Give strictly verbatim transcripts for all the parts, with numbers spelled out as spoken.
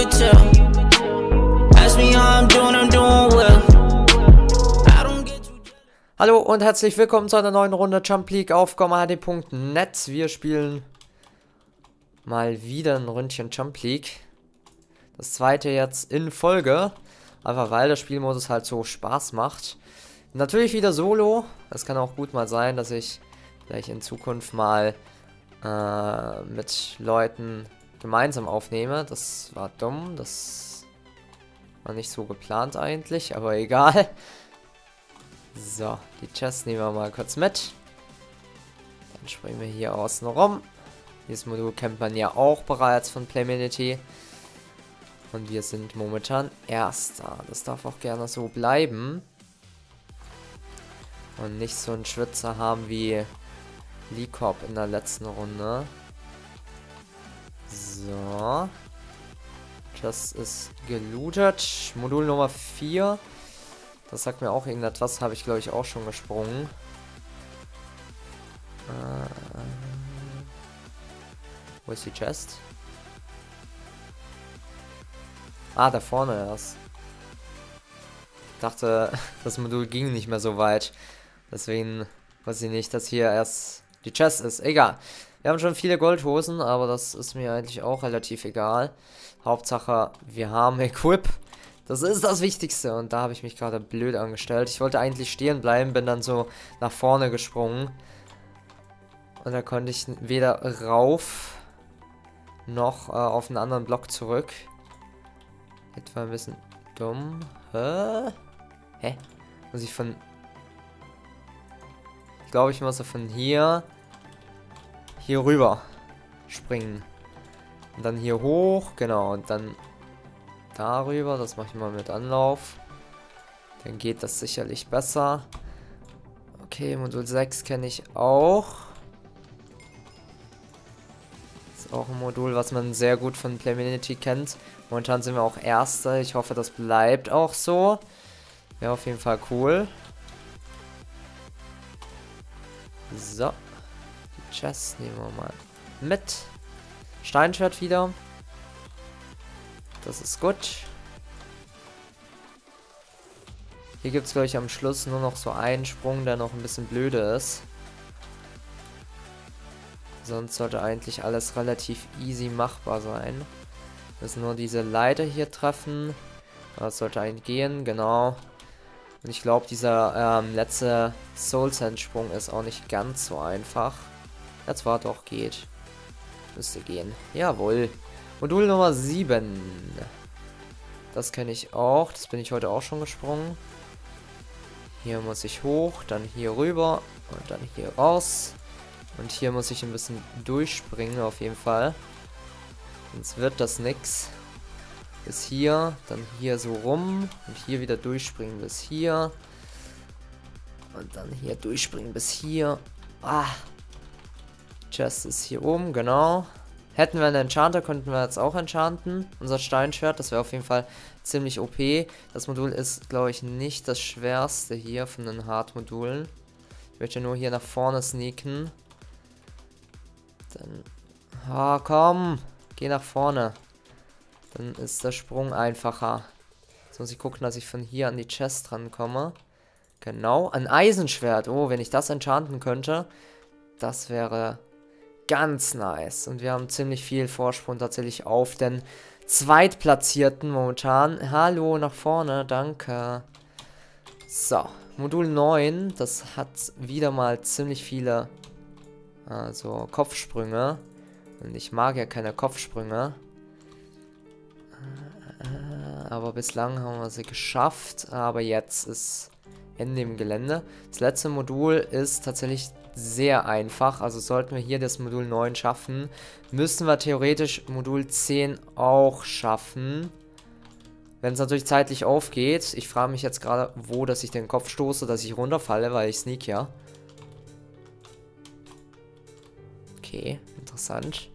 could tell. Ask me how I'm doing, I'm doing well. I don't get too jealous. Hallo und herzlich willkommen zu einer neuen Runde Jump League auf GommaHD punkt net. Wir spielen mal wieder ein Ründchen Jump League. Das zweite jetzt in Folge. Einfach weil der Spielmodus halt so Spaß macht. Natürlich wieder solo. Es kann auch gut mal sein, dass ich vielleicht in Zukunft mal äh, mit Leuten gemeinsam aufnehme. Das war dumm. Das war nicht so geplant eigentlich, aber egal. So, die Chest nehmen wir mal kurz mit. Dann springen wir hier außen rum. Dieses Modul kennt man ja auch bereits von Playminity. Und wir sind momentan Erster. Das darf auch gerne so bleiben. Und nicht so einen Schwitzer haben wie Likop in der letzten Runde. So. Das ist gelootet. Modul Nummer vier. Das sagt mir auch irgendetwas. Habe ich, glaube ich, auch schon gesprungen. Äh, wo ist die Chest? Ah, da vorne erst. Ich dachte, das Modul ging nicht mehr so weit. Deswegen weiß ich nicht, dass hier erst die Chest ist. Egal. Wir haben schon viele Goldhosen, aber das ist mir eigentlich auch relativ egal. Hauptsache, wir haben Equip. Das ist das Wichtigste. Und da habe ich mich gerade blöd angestellt. Ich wollte eigentlich stehen bleiben, bin dann so nach vorne gesprungen. Und da konnte ich weder rauf noch äh, auf einen anderen Block zurück. Etwa ein bisschen dumm. Hä? Hä? Muss ich von... Ich glaube, ich muss von hier... Hier rüber springen. Und dann hier hoch. Genau. Und dann darüber. Das mache ich mal mit Anlauf. Dann geht das sicherlich besser. Okay, Modul sechs kenne ich auch. Ist auch ein Modul, was man sehr gut von Playminity kennt. Momentan sind wir auch Erster. Ich hoffe, das bleibt auch so. Wäre auf jeden Fall cool. So. Die Chest nehmen wir mal mit. Steinschwert wieder. Das ist gut. Hier gibt es, glaube ich, am Schluss nur noch so einen Sprung, der noch ein bisschen blöde ist. Sonst sollte eigentlich alles relativ easy machbar sein. Wir müssen nur diese Leiter hier treffen. Das sollte eigentlich gehen, genau. Und ich glaube, dieser ähm, letzte Soul Sand Sprung ist auch nicht ganz so einfach. Jetzt war doch, geht. Müsste gehen. Jawohl. Modul Nummer sieben. Das kenne ich auch. Das bin ich heute auch schon gesprungen. Hier muss ich hoch, dann hier rüber und dann hier raus. Und hier muss ich ein bisschen durchspringen auf jeden Fall. Sonst wird das nix. Bis hier, dann hier so rum und hier wieder durchspringen bis hier. Und dann hier durchspringen bis hier. Ah. Chest ist hier oben, genau. Hätten wir einen Enchanter, könnten wir jetzt auch enchanten. Unser Steinschwert, das wäre auf jeden Fall ziemlich O P. Das Modul ist, glaube ich, nicht das schwerste hier von den Hard-Modulen. Ich möchte nur hier nach vorne sneaken. Dann... Ah, komm! Geh nach vorne. Dann ist der Sprung einfacher. Jetzt muss ich gucken, dass ich von hier an die Chest rankomme. Genau, ein Eisenschwert. Oh, wenn ich das enchanten könnte, das wäre ganz nice. Und wir haben ziemlich viel Vorsprung tatsächlich auf den Zweitplatzierten momentan. Hallo, nach vorne, danke. So, Modul neun, das hat wieder mal ziemlich viele also Kopfsprünge. Und ich mag ja keine Kopfsprünge. Aber bislang haben wir sie geschafft. Aber jetzt ist Ende im Gelände. Das letzte Modul ist tatsächlich sehr einfach. Also sollten wir hier das Modul neun schaffen, müssen wir theoretisch Modul zehn auch schaffen. Wenn es natürlich zeitlich aufgeht. Ich frage mich jetzt gerade, wo, dass ich den Kopf stoße, dass ich runterfalle, weil ich sneak ja. Okay, interessant.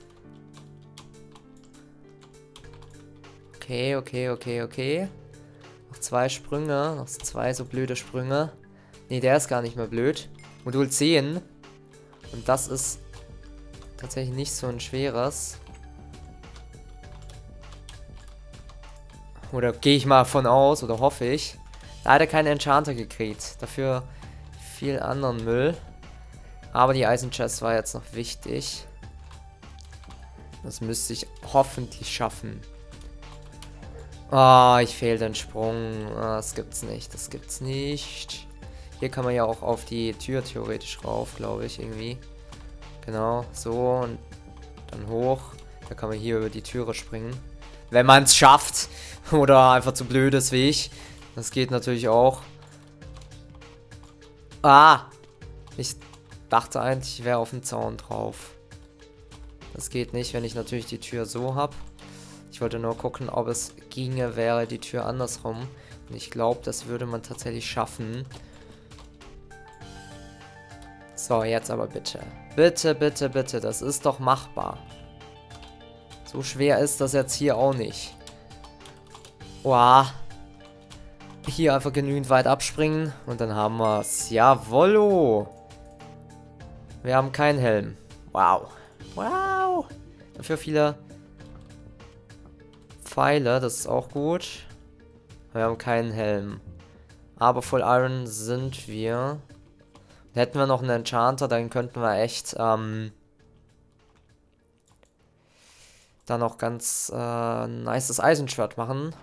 Okay, okay, okay, okay. Noch zwei Sprünge. Noch zwei so blöde Sprünge. Ne, der ist gar nicht mehr blöd. Modul zehn. Und das ist tatsächlich nicht so ein schweres. Oder gehe ich mal von aus, oder hoffe ich. Leider keinen Enchanter gekriegt. Dafür viel anderen Müll. Aber die Eisenchest war jetzt noch wichtig. Das müsste ich hoffentlich schaffen. Ah, oh, ich fehle den Sprung. Ah, das gibt's nicht. Das gibt's nicht. Hier kann man ja auch auf die Tür theoretisch rauf, glaube ich, irgendwie. Genau, so und dann hoch. Da kann man hier über die Türe springen. Wenn man es schafft. Oder einfach zu blöd ist wie ich. Das geht natürlich auch. Ah! Ich dachte eigentlich, ich wäre auf dem Zaun drauf. Das geht nicht, wenn ich natürlich die Tür so habe. Ich wollte nur gucken, ob es ginge, wäre die Tür andersrum. Und ich glaube, das würde man tatsächlich schaffen. So, jetzt aber bitte. Bitte, bitte, bitte. Das ist doch machbar. So schwer ist das jetzt hier auch nicht. Wow. Hier einfach genügend weit abspringen. Und dann haben wir es. Jawollo. Wir haben keinen Helm. Wow. Wow. Dafür viele Pfeile. Das ist auch gut. Wir haben keinen Helm. Aber Full Iron sind wir. Hätten wir noch einen Enchanter, dann könnten wir echt ähm, dann noch ganz äh, nices Eisenschwert machen.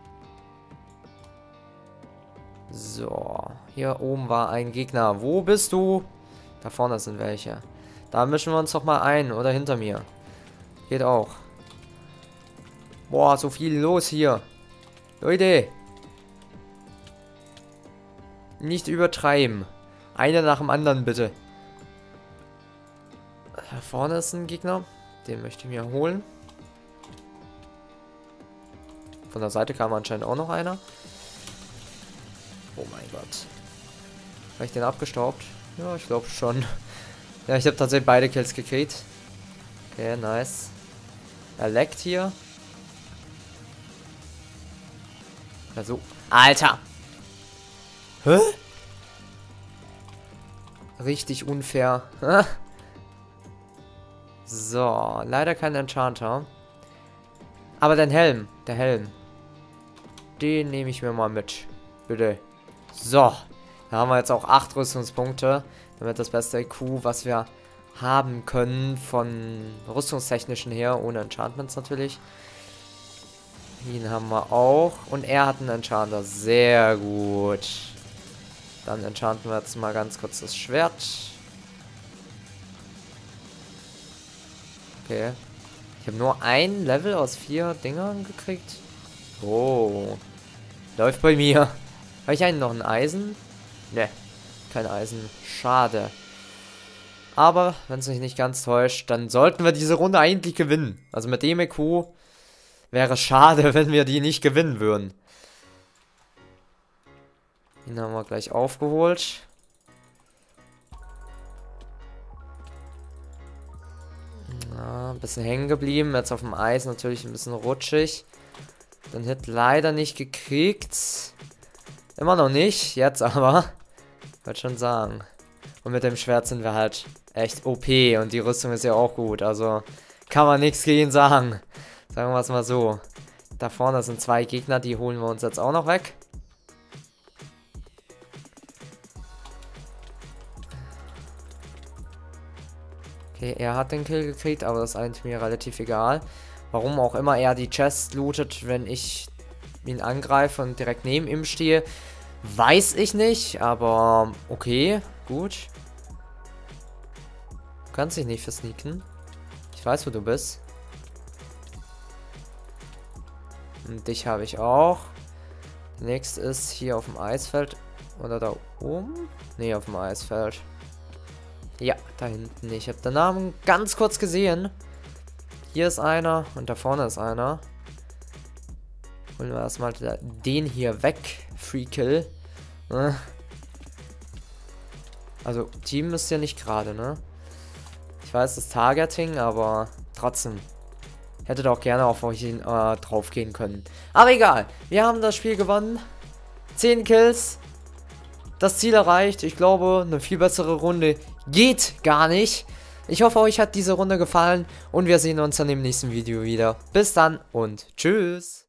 So, hier oben war ein Gegner. Wo bist du? Da vorne sind welche. Da mischen wir uns doch mal ein, oder hinter mir. Geht auch. Boah, so viel los hier. Leute. Nicht übertreiben. Einer nach dem anderen, bitte. Da vorne ist ein Gegner. Den möchte ich mir holen. Von der Seite kam anscheinend auch noch einer. Oh mein Gott. Habe ich den abgestaubt? Ja, ich glaube schon. Ja, ich habe tatsächlich beide Kills gekriegt. Okay, nice. Er leckt hier. Also, Alter! Hä? Richtig unfair. So, leider kein Enchanter. Aber dein Helm, der Helm. Den nehme ich mir mal mit. Bitte. So, da haben wir jetzt auch acht Rüstungspunkte. Damit das beste I Q, was wir haben können von rüstungstechnischen her, ohne Enchantments natürlich. Ihn haben wir auch. Und er hat einen Enchanter. Sehr gut. Dann enchanten wir jetzt mal ganz kurz das Schwert. Okay. Ich habe nur ein Level aus vier Dingern gekriegt. Oh. Läuft bei mir. Habe ich einen noch ein Eisen? Ne. Kein Eisen. Schade. Aber, wenn es mich nicht ganz täuscht, dann sollten wir diese Runde eigentlich gewinnen. Also mit dem I Q wäre es schade, wenn wir die nicht gewinnen würden. Den haben wir gleich aufgeholt. Ja, ein bisschen hängen geblieben. Jetzt auf dem Eis natürlich ein bisschen rutschig. Den Hit leider nicht gekriegt. Immer noch nicht, jetzt aber. Wollte schon sagen. Und mit dem Schwert sind wir halt echt O P. Und die Rüstung ist ja auch gut. Also kann man nichts gegen sagen. Sagen wir es mal so. Da vorne sind zwei Gegner, die holen wir uns jetzt auch noch weg. Okay, er hat den Kill gekriegt, aber das ist eigentlich mir relativ egal. Warum auch immer er die Chest lootet, wenn ich ihn angreife und direkt neben ihm stehe, weiß ich nicht, aber okay, gut. Du kannst dich nicht versneaken. Ich weiß, wo du bist. Und dich habe ich auch. Nächstes ist hier auf dem Eisfeld. Oder da oben? Ne, auf dem Eisfeld. Ja, da hinten. Ich habe den Namen ganz kurz gesehen. Hier ist einer und da vorne ist einer. Holen wir erstmal den hier weg. Free Kill. Also, Team ist ja nicht gerade, ne? Ich weiß, das Targeting, aber trotzdem. Hättet auch gerne auf euch äh, drauf gehen können. Aber egal. Wir haben das Spiel gewonnen. zehn Kills. Das Ziel erreicht. Ich glaube, eine viel bessere Runde geht gar nicht. Ich hoffe, euch hat diese Runde gefallen. Und wir sehen uns dann im nächsten Video wieder. Bis dann und tschüss.